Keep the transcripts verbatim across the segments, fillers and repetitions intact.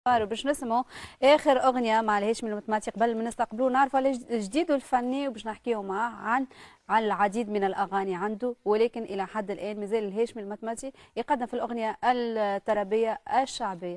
وباش نسمعوا اخر اغنيه مع الهاشمي المتماتي قبل ما نستقبلوا نعرفوا على جديده الفني وباش نحكيوا معاه عن عن العديد من الاغاني عنده، ولكن الى حد الان مازال الهاشمي المتماتي يقدم في الاغنيه الترابيه الشعبيه.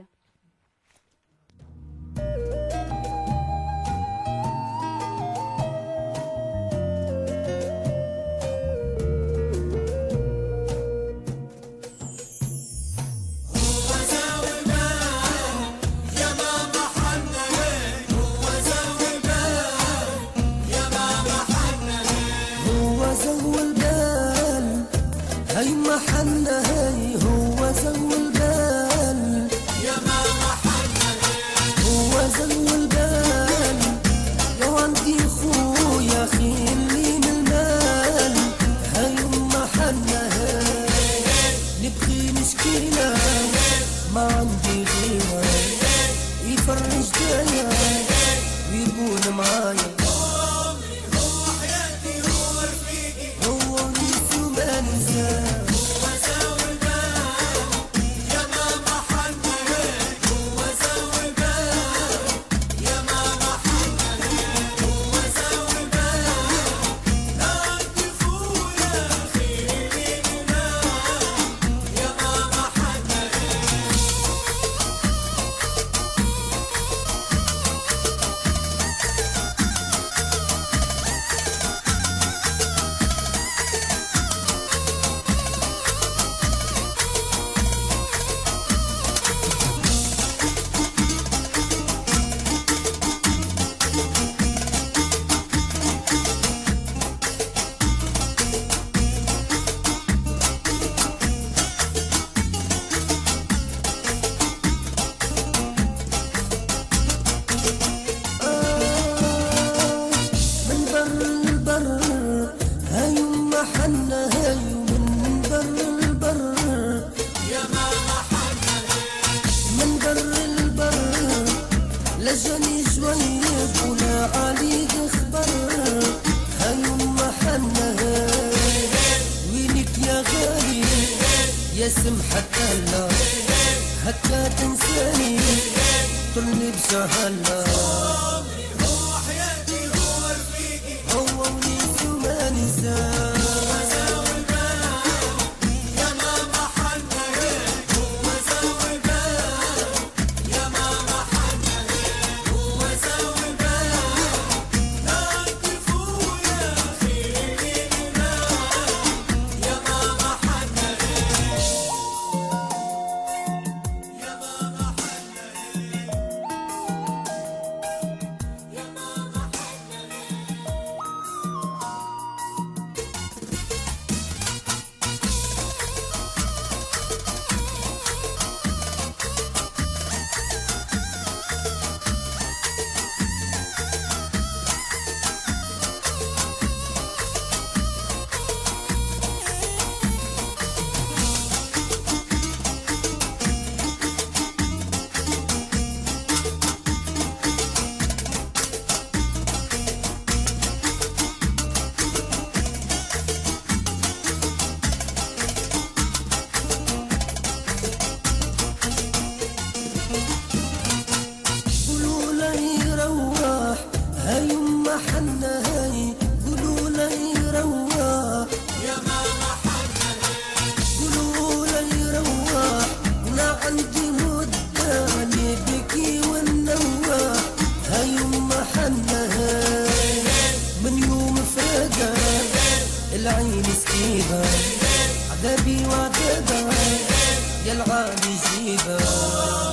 هاي محنا هاي هو زو البال يا ماما حنا هو زو البال. لو عندي خويا خيلي من المال هاي محنا هاي نبغي مشكلة ما عندي غيرها يفرج دايا ويكون معايا. لجاني شوية ولا عليك خبر هاي أم حنا وينك يا غالي يا سمحة هلا هكا تنساني طلني بشهلا. هو حياتي هو رفيقي هو ونيس وما ننساه. هاي أم حنا هاي قولوا له يروح يا ماما حنا قولوا له يروح. أنا عندي مدة نبكي وننوح هاي أم حنا هاي من يوم فراقها العين سكيبة عذابي وعذابها يا العالي جيبها.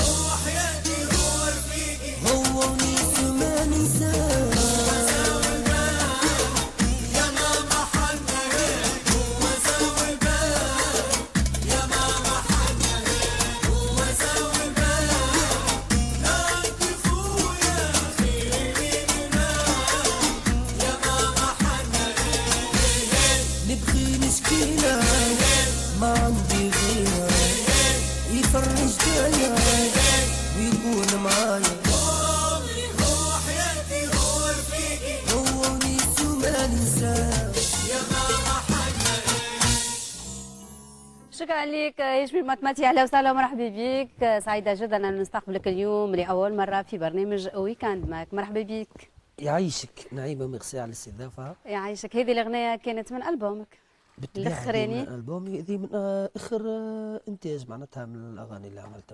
نبغي مشكلة ما عندي غيرها يفرج دايا ويكون معايا. هو حياتي هو رفيقي هو ونيس وما ننساه يا ماما حنا. شكرا لك هشام المطماتي، اهلا وسهلا ومرحبا بك. سعيده جدا ان نستقبلك اليوم لاول مره في برنامج ويكاند معك. مرحبا بك. يعيشك نعيمه، ميرسي على الاستضافه. يعيشك. هذه الاغنيه كانت من البومك الاخراني؟ من البوم هذه من اخر انتاج معناتها من الاغاني اللي عملتها.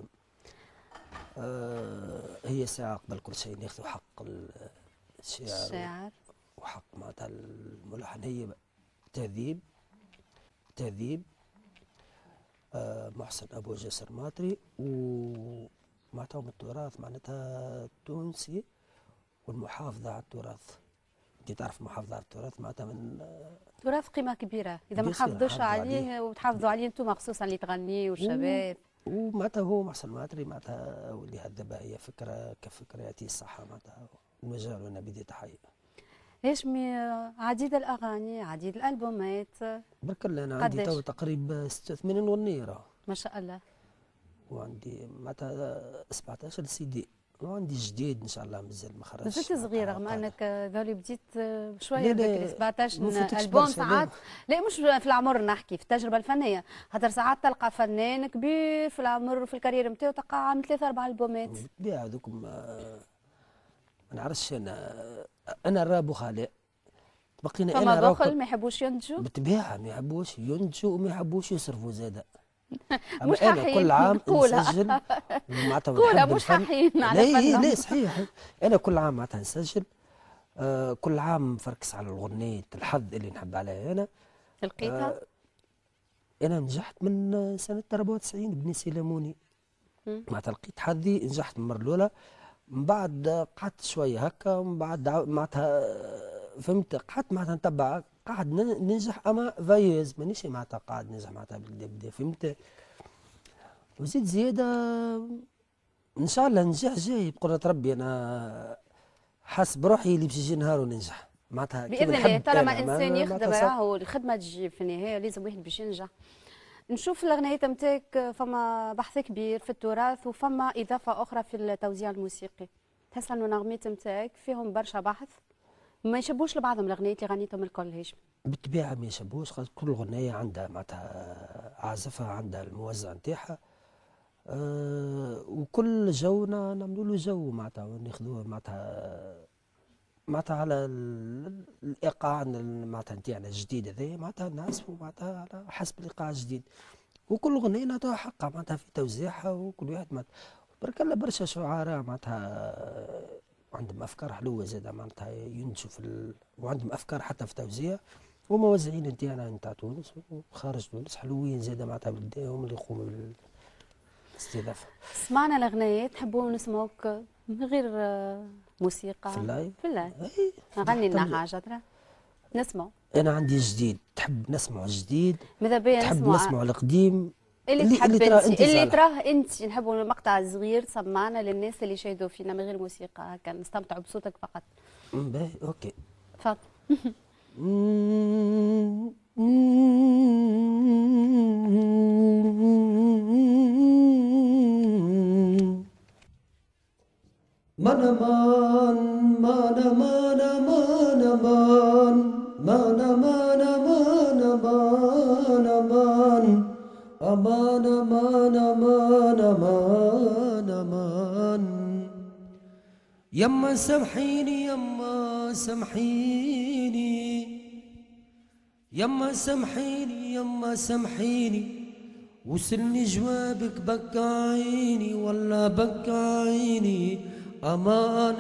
آه هي ساعه قبل كل شيء ناخذ حق الشاعر الشاعر وحق معناتها الملحن. هي تهذيب تهذيب آه محسن ابو جسر ماطري، ومعناتها من التراث معناتها التونسي والمحافظه على التراث. انت تعرف المحافظه على التراث معناتها من تراث قيمه كبيره، اذا ما حافظوش عليه وتحافظوا عليه انتم خصوصا اللي تغني والشباب. ومعناتها هو محسن ماطري معناتها واللي هذبها هي فكره كفكره يعطيه الصحه معناتها المجال وانا بدي تحيه. هاشمي عديد الاغاني، عديد الالبومات. برك الله انا عندي تو تقريبا ستة وثمانين اغنيه راه ما شاء الله. وعندي معناتها سبعطاش سي دي، وعندي جديد ان شاء الله مازال ما خرجش. مازلت صغير رغم انك ذولي بديت شويه بكري. سبعطاش البوم ساعات لا مش في العمر نحكي في التجربه الفنيه، خاطر ساعات تلقى فنان كبير في العمر وفي الكارير نتاعو تلقى عامل ثلاثه اربع البومات. بالطبيعه هذوكم ما نعرفش انا انا راه خالاء بقينا فما انا بخل ما يحبوش ينتجوا. بالطبيعه ما يحبوش ينتجوا وما يحبوش يصرفوا زاده. مش انا ححين. كل عام قولها نسجل معناتها قولها مش ححين على لا لا صحيح. انا كل عام معناتها نسجل. آه كل عام نفركس على الغنية الحظ اللي نحب عليها انا. لقيتها؟ آه انا نجحت من سنه أربعة وتسعين بني سيلاموني معناتها لقيت حظي، نجحت المره الاولى. من بعد قعدت شويه هكا، ومن بعد معناتها فهمت قعدت معناتها نتبع، قاعد ننجح اما فايز مانيش معناتها قاعد ننجح معناتها بالدا بدا فهمت. وزيد زياده ان شاء الله النجاح جاي بقدره ربي. انا حاسس بروحي اللي باش يجي نهار وننجح معناتها باذن الله. طالما الانسان يخدم راهو الخدمه تجي في النهايه، لازم واحد باش ينجح. نشوف الاغنيات نتاعك فما بحث كبير في التراث وفما اضافه اخرى في التوزيع الموسيقي. تحس انه النغمات نتاعك فيهم برشا بحث، ما يشبوش لبعضهم الاغنيات اللي غنيتهم الكل هاشم. بالطبيعه ما يشبوش، كل اغنيه عندها معناتها عازفها، عندها الموزع نتاعها. أه وكل جو نعملوا له جو معناتها ناخذوه معناتها معناتها على الايقاع معناتها نتاعنا الجديد هذايا معناتها نعزفوا معناتها على حسب الايقاع الجديد، وكل اغنيه نعطوها حقها معناتها في توزيعها. وكل واحد معناتها برك الله برشا شعراء معناتها عندهم افكار حلوه زاده معناتها ينتجوا في ال... وعندهم افكار حتى في توزيع، وموزعين نتاعنا نتاع تونس وخارج تونس حلوين زاده معناتها بالداهم اللي يقوموا بالاستضافه. سمعنا الاغنيات، نحبوا نسمعوك من غير موسيقى في اللايف. في اللايف غني لنا حاجه ترى نسمع. انا عندي جديد، تحب نسمع جديد؟ ماذا بيا تحب نسمع نسمع القديم؟ اللي, اللي تحب اللي, انت اللي تراه انت. نحبوا مقطع صغير سمعنا للناس اللي شاهدوا فينا من غير موسيقى هكا نستمتعوا بصوتك فقط. باهي اوكي تفضل. منمان مانا مانا مانا مان مانا مانا مانا مانا مان أمانا مانا مانا مانا مان يما سامحيني يما سامحيني يما سامحيني يما سامحيني وصلني جوابك بكى عيني والله بكى عيني أمان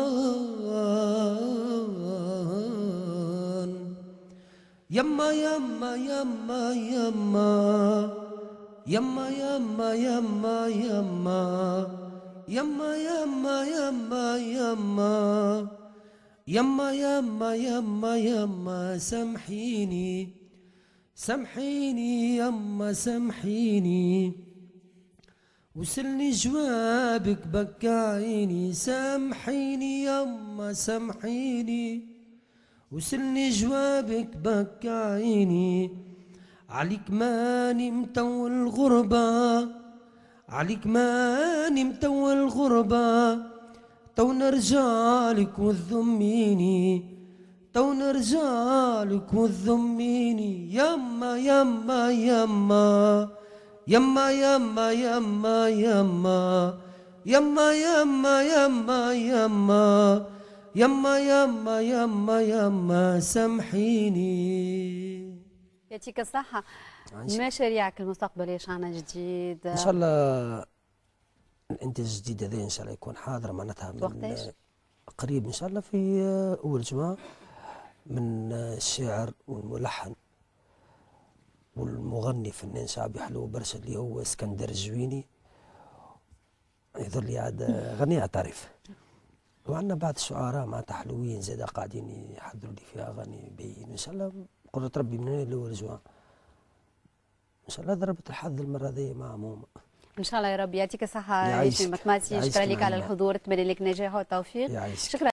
أمان يما يما يما يما يما يما يما يما يما يما يما يما يما يما يما يما سامحيني سامحيني يما سامحيني وصلني جوابك بكى عيني سامحيني يما سامحيني وصلني جوابك بكى عيني عليك ماني متول الغربة عليك ماني متول الغربة تو نرجعلك وتذميني تو نرجعلك وتذميني يما يما يما يما يما يما يما يما يما يما يما يما يما يما يما سامحيني. يعطيك الصحة. مشاريعك المستقبلية شعنا جديد؟ ان شاء الله الانتاج الجديد هذا ان شاء الله يكون حاضر معناتها من قريب ان شاء الله في اول جمعة من الشاعر والملحن والمغني فنان شعبي حلو برشا اللي هو اسكندر الجويني، يظل لي عاد غني على تعريف. وعندنا بعض الشعراء معناتها حلوين زاد قاعدين يحضروا لي فيها اغاني باين ان شاء الله قدرة ربي من هنا لاول جمعة ان شاء الله. ضربت الحظ المرة هذه مع ماما ان شاء الله يا رب. يعطيك الصحة يا هاشم المتماتي، شكرا لك على الحضور، اتمنى لك النجاح والتوفيق. شكرا.